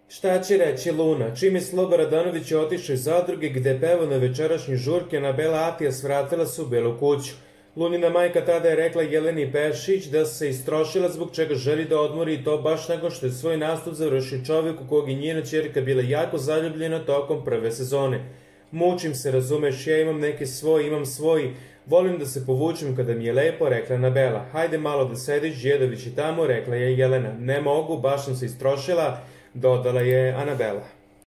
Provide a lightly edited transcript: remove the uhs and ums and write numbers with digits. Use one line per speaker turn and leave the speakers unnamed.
Šta će reći Luna? Čim je Sloba Radanović otišao iz zadruge gde je pevao na večerašnji žurke, Anabela Atijas vratila se u Belu kuću. Lunina majka tada je rekla Jeleni Pešić da se istrošila zbog čega želi da odmori i to baš nakon što je svoj nastup završio čovjek u kog je njena ćerka bila jako zaljubljena tokom prve sezone. Mučim se, razumeš, ja imam neke svoje, imam svoj, volim da se povučem kada mi je lepo, rekla Anabela. Hajde malo da sediš, Đedović je tamo, rekla je Jelena. Ne mogu, baš sam se istrošila, dodala je Anabela.